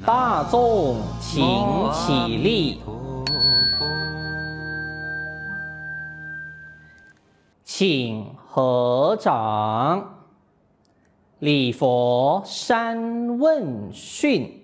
大众请起立，请合掌，礼佛三问讯。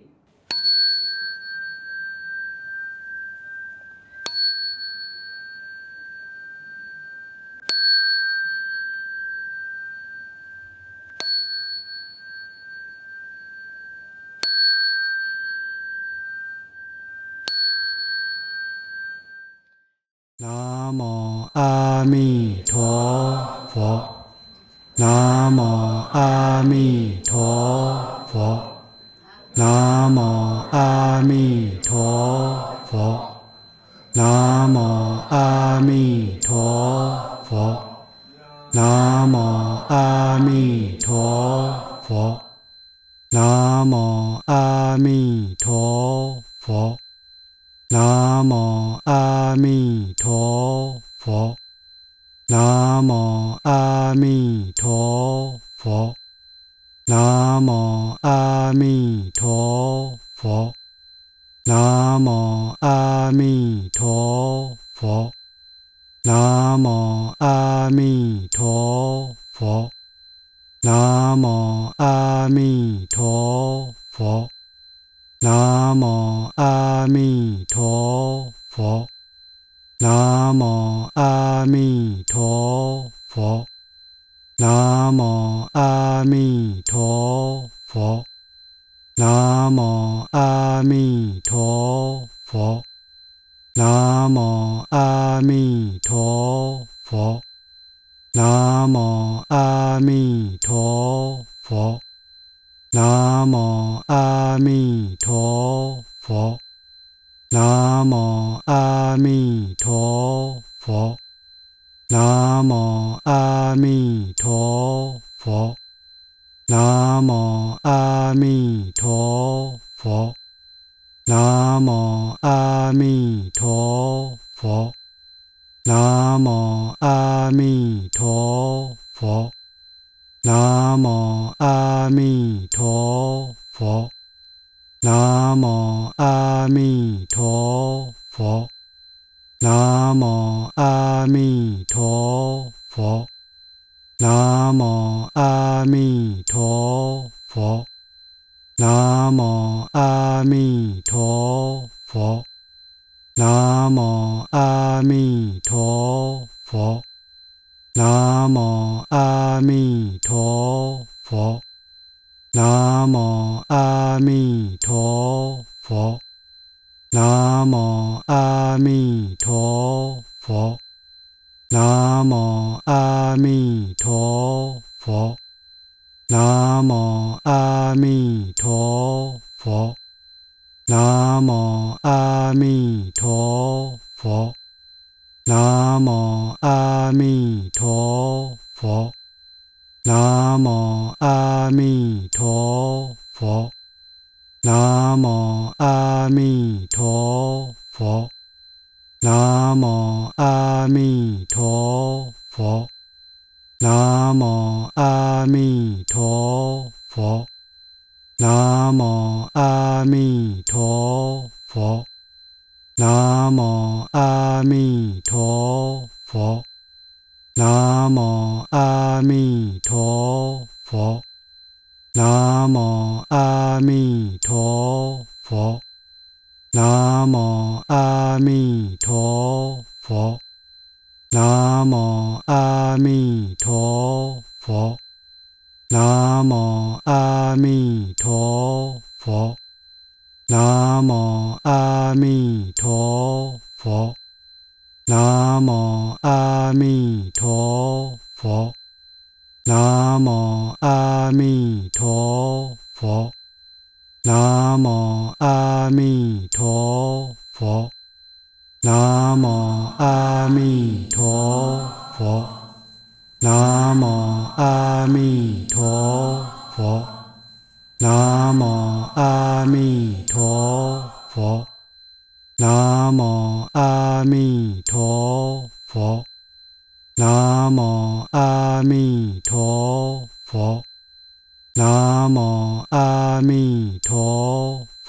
南无阿弥陀佛，南无阿弥陀佛，南无阿弥陀佛，南无阿弥陀佛，南无阿弥陀佛，南无阿弥陀佛。南无阿弥陀佛，南无阿弥陀佛，南无阿弥陀佛，南无阿弥陀佛，南无阿弥陀佛，南无阿弥陀佛。南无阿弥陀佛，南无阿弥陀佛，南无阿弥陀佛，南无阿弥陀佛，南无阿弥陀佛，南无阿弥陀佛。南无阿弥陀佛，南无阿弥陀佛，南无阿弥陀佛，南无阿弥陀佛，南无阿弥陀佛，南无阿弥陀佛。南无阿弥陀佛，南无阿弥陀佛，南无阿弥陀佛，南无阿弥陀佛，南无阿弥陀佛，南无阿弥陀佛。南无阿弥陀佛，南无阿弥陀佛，南无阿弥陀佛，南无阿弥陀佛，南无阿弥陀佛，南无阿弥陀佛。南无阿弥陀佛，南无阿弥陀佛，南无阿弥陀佛，南无阿弥陀佛，南无阿弥陀佛，南无阿弥陀佛。南无阿弥陀佛，南无阿弥陀佛，南无阿弥陀佛，南无阿弥陀佛，南无阿弥陀佛，南无阿弥陀佛。南无阿弥陀佛，南无阿弥陀佛，南无阿弥陀佛，南无阿弥陀佛，南无阿弥陀佛，南无阿弥陀佛。南无阿弥陀佛，南无阿弥陀佛，南无阿弥陀佛，南无阿弥陀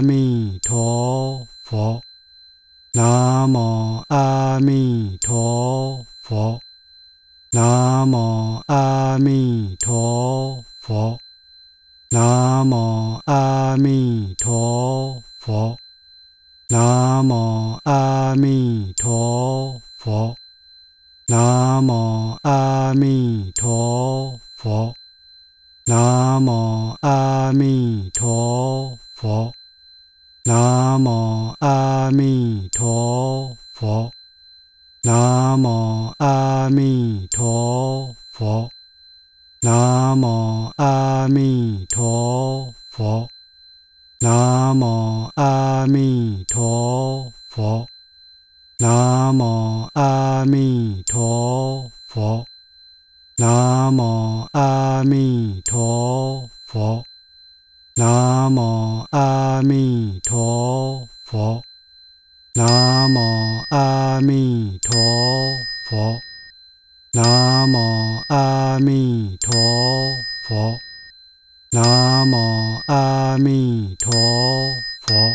阿弥陀佛，南无阿弥陀佛，南无阿弥陀佛，南无阿弥陀佛，南无阿弥陀佛，南无阿弥陀佛，南无阿弥陀佛，南无阿弥陀佛，南无阿弥陀佛，南无阿弥陀佛，南无阿弥陀佛，南无阿弥陀佛，南无阿弥陀佛，南无阿弥陀佛，南无阿弥陀佛，南无阿弥陀佛，南无阿弥陀佛。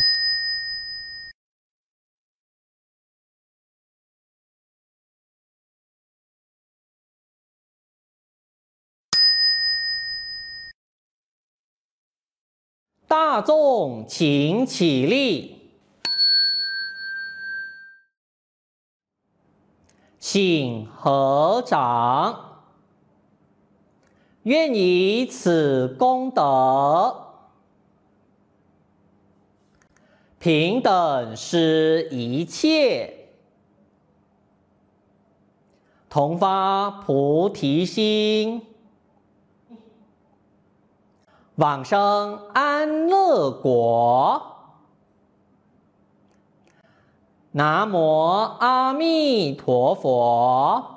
大众请起立，请合掌。愿以此功德，平等施一切，同发菩提心，往生安乐国。南无阿弥陀佛。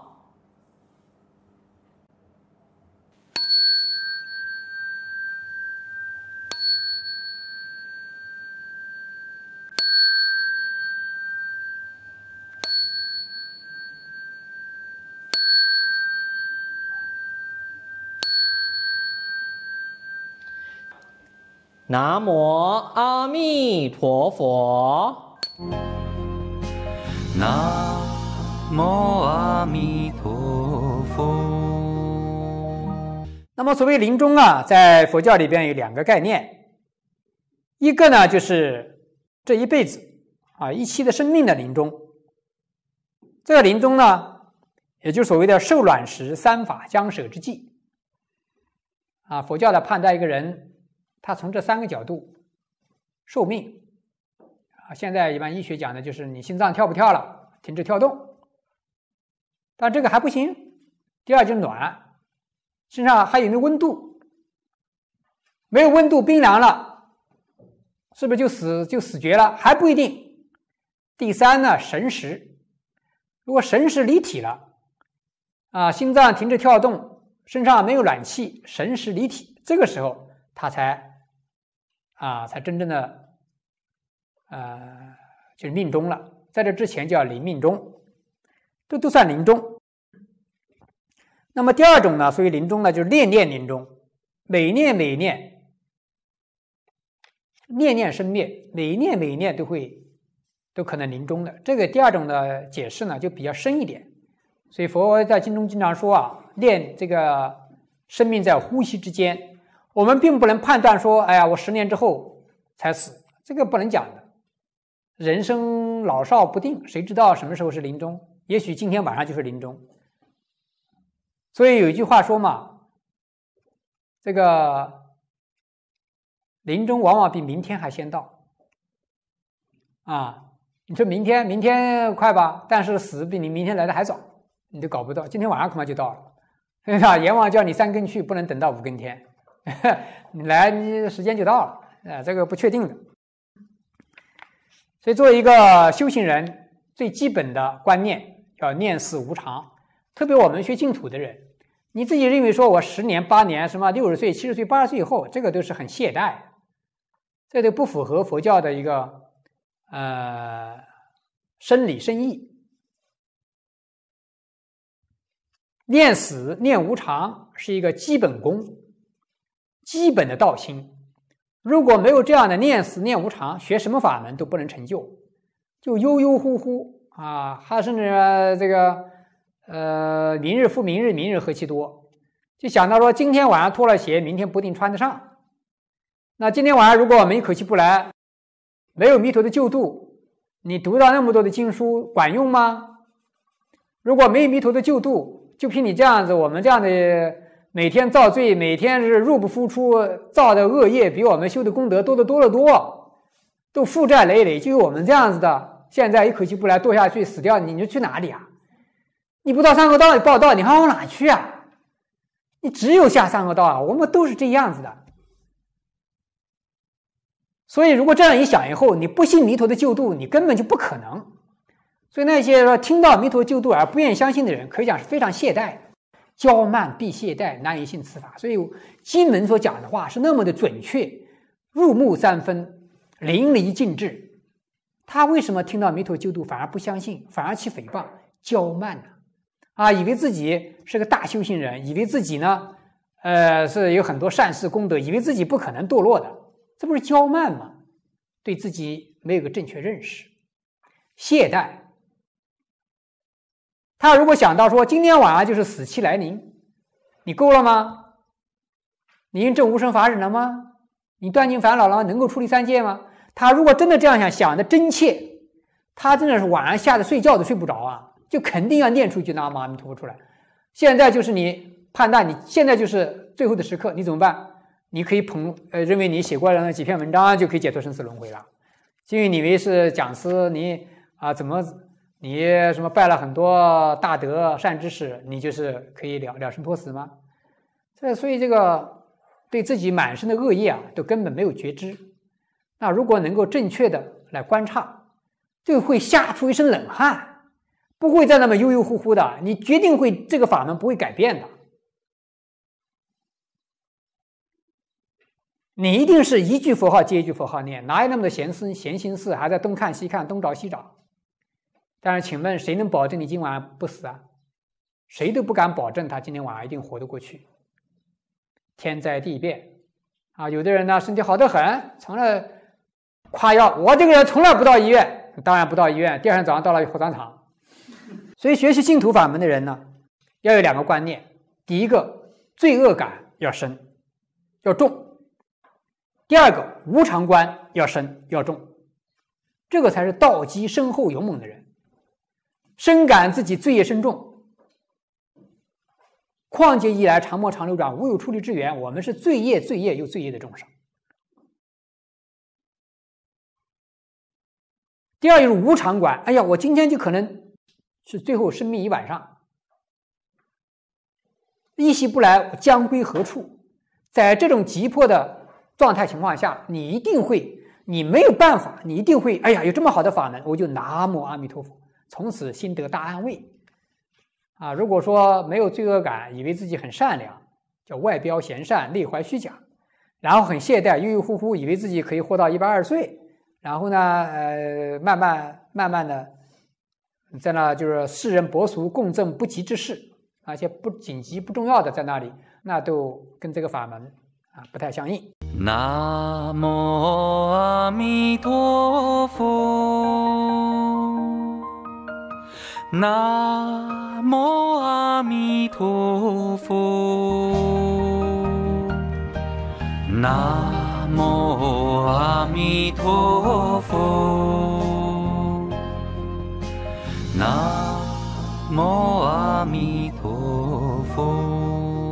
南无阿弥陀佛。 南无阿弥陀佛。 那么所谓临终啊，在佛教里边有两个概念，一个呢就是这一辈子啊一期的生命的临终，这个临终呢，也就是所谓的受卵时三法将舍之际啊。佛教的判断一个人，他从这三个角度寿命啊，现在一般医学讲的就是你心脏跳不跳了，停止跳动，但这个还不行。第二就是暖，身上还有没有温度，没有温度冰凉了，是不是就死绝了？还不一定。第三呢，神识，如果神识离体了啊，心脏停止跳动，身上没有暖气，神识离体，这个时候他才真正的就是命终了。在这之前叫临命终，这都算临终。那么第二种呢，所谓临终呢，就是念念临终，每念生灭，每念都可能临终的。这个第二种的解释呢就比较深一点，所以佛在经中经常说啊，念这个生命在呼吸之间。我们并不能判断说，哎呀，我10年之后才死，这个不能讲的。人生老少不定，谁知道什么时候是临终？也许今天晚上就是临终。所以有一句话说嘛，这个临终往往比明天还先到啊。你说明天快吧，但是死比你明天来的还早，你都搞不到。今天晚上恐怕就到了，对吧？阎王叫你3更去，不能等到5更天。你来，你时间就到了，这个不确定的。所以作为一个修行人，最基本的观念要念死无常。特别我们学净土的人，你自己认为说我10年8年什么60岁70岁80岁以后，这个都是很懈怠，这都不符合佛教的一个生理生意。念死念无常是一个基本功，基本的道心。 如果没有这样的念死念无常，学什么法门都不能成就，就悠悠忽忽啊，还甚至这个明日复明日，明日何其多，就想到说今天晚上脱了鞋，明天不一定穿得上。那今天晚上如果我们一口气不来，没有弥陀的救度，你读到那么多的经书管用吗？如果没有弥陀的救度，就凭你这样子，我们这样的每天造罪，每天是入不敷出，造的恶业比我们修的功德多得多得多，都负债累累。就有我们这样子的，现在一口气不来堕下去死掉，你就去哪里啊？你不到三恶道你报道，你还往哪去啊？你只有下三恶道啊！我们都是这样子的。所以如果这样一想以后，你不信弥陀的救度，你根本就不可能。所以那些说听到弥陀救度而不愿意相信的人，可以讲是非常懈怠，骄慢必懈怠，难以信此法。所以经文所讲的话是那么的准确，入木三分，淋漓尽致。他为什么听到弥陀救度反而不相信，反而去诽谤？骄慢呢？以为自己是个大修行人，以为自己呢，是有很多善事功德，以为自己不可能堕落的，这不是骄慢吗？对自己没有个正确认识，懈怠。他如果想到说今天晚上就是死期来临，你够了吗？你已经证无生法忍了吗？你断尽烦恼了吗？能够出离三界吗？他如果真的这样想的真切，他真的是晚上吓得睡觉都睡不着啊，就肯定要念出一句南无阿弥陀佛出来。现在就是你判断，你现在就是最后的时刻，你怎么办？你可以认为你写过了几篇文章就可以解脱生死轮回了，因为你以为是讲师，你你什么拜了很多大德善知识，你就是可以了生脱死吗？所以这个对自己满身的恶业都根本没有觉知。那如果能够正确的来观察，就会吓出一身冷汗，不会再那么悠悠忽忽的，你决定会这个法门不会改变的。你一定是一句佛号接一句佛号念，哪有那么多闲心事，还在东看西看，东找西找。但是请问谁能保证你今晚不死啊？谁都不敢保证他今天晚上一定活得过去。天灾地变有的人呢身体好得很，从来夸耀我这个人从来不到医院，当然不到医院，第二天早上到了火葬场。所以学习净土法门的人呢，要有两个观念：第一个，罪恶感要深要重；第二个，无常观要深要重。这个才是道基深厚勇猛的人，深感自己罪业深重。况且以来常莫常流长，无有出离之源，我们是罪业又罪业的众生。第二就是无常观，哎呀，我今天就可能是最后生命一晚上，一息不来，我将归何处？在这种急迫的状态情况下，你一定会，你没有办法，你一定会，哎呀，有这么好的法门，我就南无阿弥陀佛，从此心得大安慰。如果说没有罪恶感，以为自己很善良，叫外表贤善，内怀虚假，然后很懈怠，悠悠忽忽，以为自己可以活到120岁，然后呢，慢慢的，在那就是世人薄俗共振不及之事，而且不紧急不重要的在那里，那都跟这个法门不太相应。 南无阿弥陀佛，南无阿弥陀佛，南无阿弥陀佛，南无阿弥陀佛。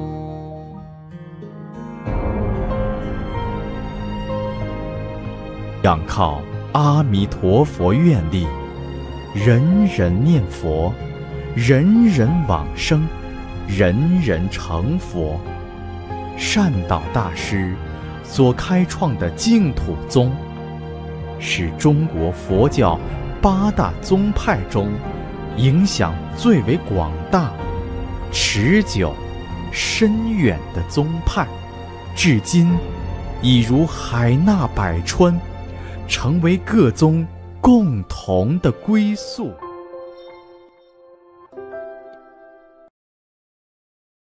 仰靠阿弥陀佛愿力，人人念佛，人人往生，人人成佛。善导大师所开创的净土宗，是中国佛教8大宗派中影响最为广大、持久、深远的宗派，至今已如海纳百川，成为各宗共同的归宿。